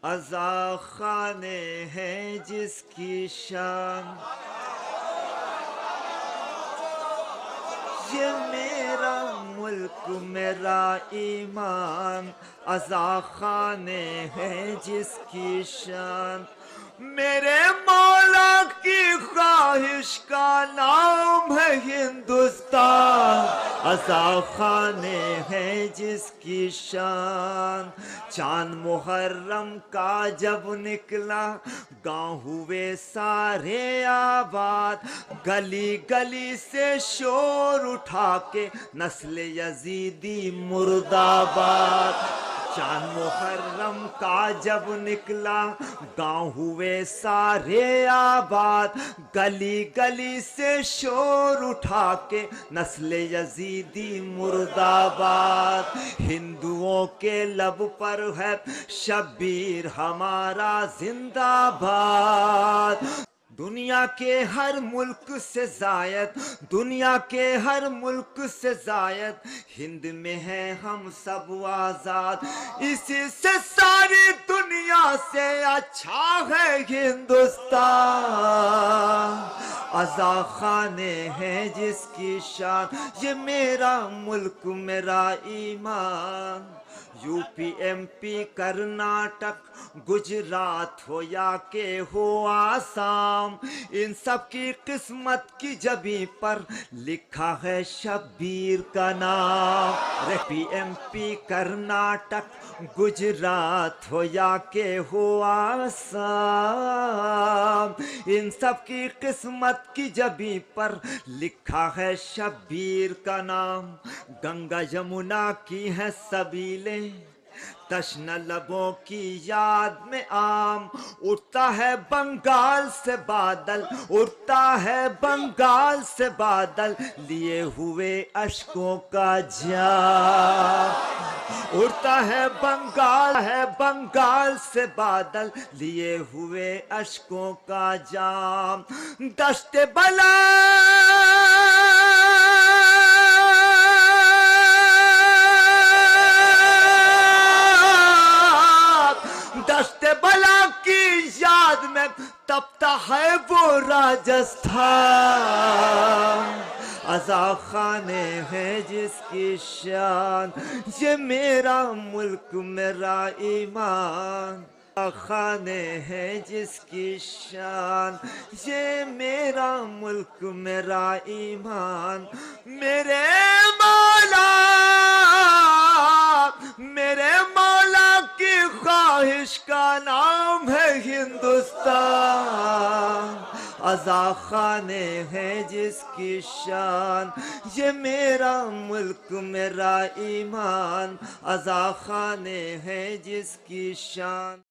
عزا خانے ہیں جس کی شان، یہ میرا ملک میرا ایمان، عزا خانے ہیں جس کی شان، میرے مولا کی خواہش کا نام ہے ہندوستان، عزا خانے ہیں جس کی شان، چاند محرم کا جب نکلا گاؤں ہوئے سارے آباد، گلی گلی سے شور اٹھا کے نسل یزیدی مرد آباد، چاند محرم کا جب نکلا گاؤں ہوئے سارے آباد، گلی گلی سے شور اٹھا کے نسل یزیدی مرد آباد، ہندوؤں کے لب پر ہے شبیر ہمارا زندہ باد، دنیا کے ہر ملک سے زائد، دنیا کے ہر ملک سے زائد، ہند میں ہیں ہم سب آزاد، اسی سے ساری دنیا سے اچھا ہے ہندوستان، عزا خانے ہیں جس کی شان، یہ میرا ملک میرا ایمان، U P M P Karnataka Gujarat ہو یا کہ ہو آسام، ان سب کی قسمت کی جبیں پر لکھا ہے شبیر کا نام، P M P Karnataka Gujarat ہو یا کہ ہو آسام، ان سب کی قسمت کی جبیں پر لکھا ہے شبیر کا نام، گنگا یمنا کی ہے سبیلیں، تشنہ لبوں کی یاد میں عام، اٹھتا ہے بنگال سے بادل، اٹھتا ہے بنگال سے بادل، لیے ہوئے اشکوں کا جام، اٹھتا ہے بنگال سے بادل، لیے ہوئے اشکوں کا جام، دشت بلا دشت بلا کی یاد میں تپتا ہے وہ راجستھان، عزا خانے ہیں جس کی شان، یہ میرا ملک میرا ایمان، عزا خانے ہیں جس کی شان، یہ میرا ملک میرا ایمان، میرے مولا کی خواہش کا نام ہے ہندوستان، عزا خانے ہیں جس کی شان، یہ میرا ملک میرا ایمان، عزا خانے ہیں جس کی شان۔